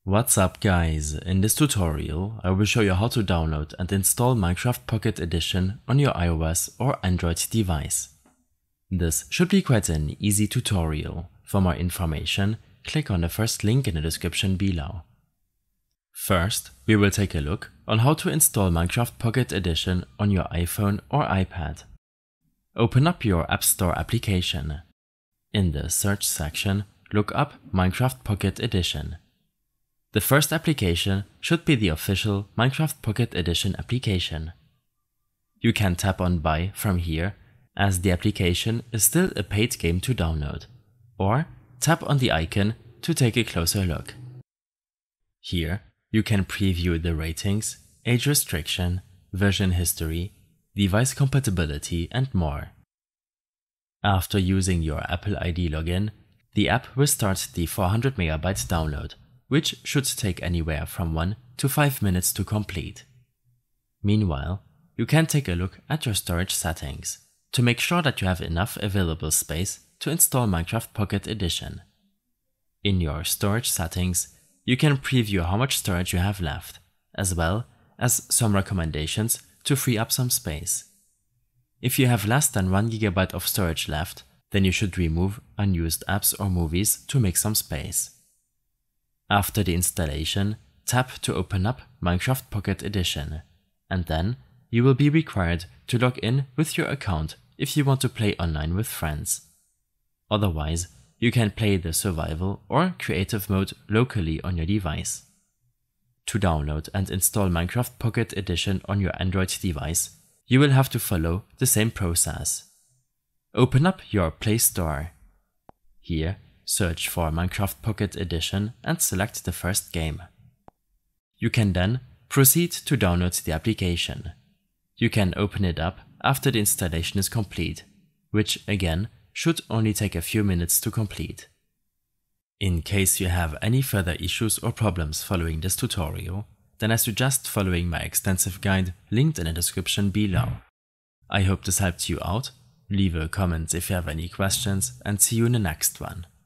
What's up guys, in this tutorial I will show you how to download and install Minecraft Pocket Edition on your iOS or Android device. This should be quite an easy tutorial. For more information, click on the first link in the description below. First, we will take a look on how to install Minecraft Pocket Edition on your iPhone or iPad. Open up your App Store application. In the search section, look up Minecraft Pocket Edition. The first application should be the official Minecraft Pocket Edition application. You can tap on Buy from here, as the application is still a paid game to download, or tap on the icon to take a closer look. Here, you can preview the ratings, age restriction, version history, device compatibility, and more. After using your Apple ID login, the app will start the 400 MB download, which should take anywhere from 1 to 5 minutes to complete. Meanwhile, you can take a look at your storage settings to make sure that you have enough available space to install Minecraft Pocket Edition. In your storage settings, you can preview how much storage you have left, as well as some recommendations to free up some space. If you have less than 1 GB of storage left, then you should remove unused apps or movies to make some space. After the installation, tap to open up Minecraft Pocket Edition, and then you will be required to log in with your account if you want to play online with friends. Otherwise, you can play the survival or creative mode locally on your device. To download and install Minecraft Pocket Edition on your Android device, you will have to follow the same process. Open up your Play Store. Here, search for Minecraft Pocket Edition and select the first game. You can then proceed to download the application. You can open it up after the installation is complete, which again should only take a few minutes to complete. In case you have any further issues or problems following this tutorial, then I suggest following my extensive guide linked in the description below. I hope this helped you out. Leave a comment if you have any questions, and see you in the next one.